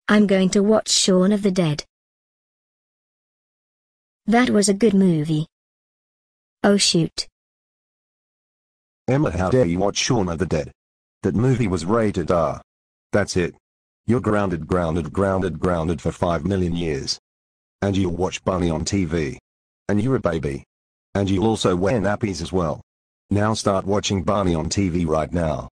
I'm going to watch Shaun of the Dead. That was a good movie. Oh shoot. Emma, how dare you watch Shaun of the Dead? That movie was rated R. That's it. You're grounded for 5 million years. And you'll watch Bunny on TV. And you're a baby. And you'll also wear nappies as well. Now start watching Barney on TV right now.